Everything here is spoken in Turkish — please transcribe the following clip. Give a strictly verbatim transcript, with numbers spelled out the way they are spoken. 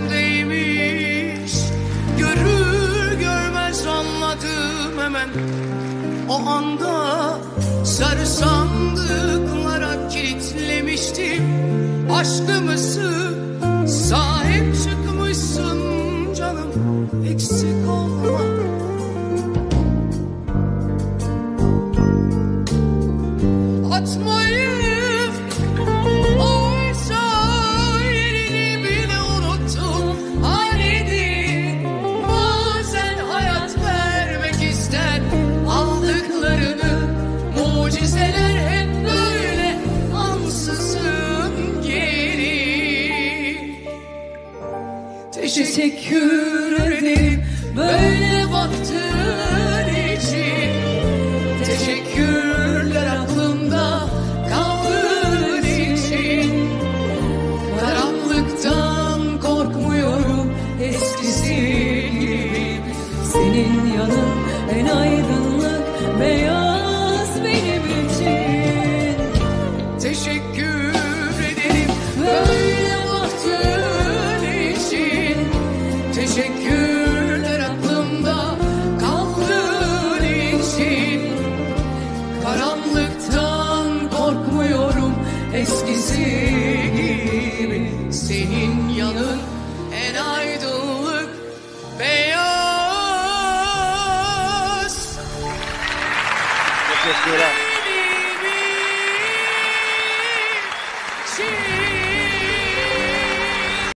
içindeymiş. Görür görmez anladım hemen. O anda sarı sandıklara kilitlemiştim aşkımızı. Sahip çıkmışsın canım, eksik olma. Atmayıp oysa yerini bile unuttum. Halledin bazen hayat vermek ister aldıklarını. Mucizeler hep böyle ansızın gelir. Teşekkür ederim böyle baktığın için. Teşekkürler aklımda kaldığın için. Karanlıktan korkmuyorum eskisi gibi. Senin yanın en aydınlık beyaz benim için. Teşekkür ederim böyle baktığın için. Teşekkürler aklımda kaldığın için. Karanlıktan korkmuyorum eskisi gibi. Senin yanın en aydınlık beyaz. Teşekkürler.